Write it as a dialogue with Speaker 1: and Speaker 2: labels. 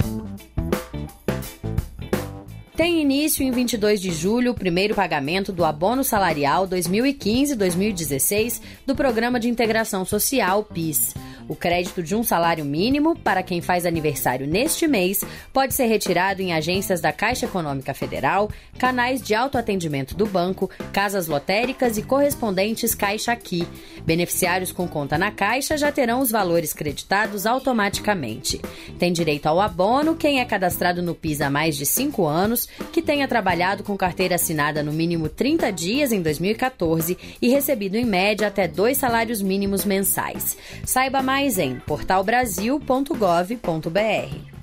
Speaker 1: Tem início em 22 de julho o primeiro pagamento do Abono Salarial 2015-2016 do Programa de Integração Social, PIS. O crédito de um salário mínimo para quem faz aniversário neste mês pode ser retirado em agências da Caixa Econômica Federal, canais de autoatendimento do banco, casas lotéricas e correspondentes Caixa Aqui. Beneficiários com conta na Caixa já terão os valores creditados automaticamente. Tem direito ao abono quem é cadastrado no PIS há mais de 5 anos, que tenha trabalhado com carteira assinada no mínimo 30 dias em 2014 e recebido em média até 2 salários mínimos mensais. Saiba mais em portalbrasil.gov.br.